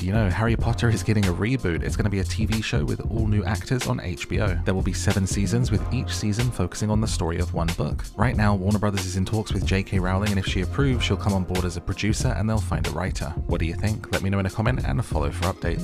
you know, Harry Potter is getting a reboot. It's going to be a TV show with all new actors on HBO. There will be 7 seasons, with each season focusing on the story of one book. Right now, Warner Brothers is in talks with JK Rowling, and if she approves, she'll come on board as a producer and they'll find a writer. What do you think? Let me know in a comment and follow for updates.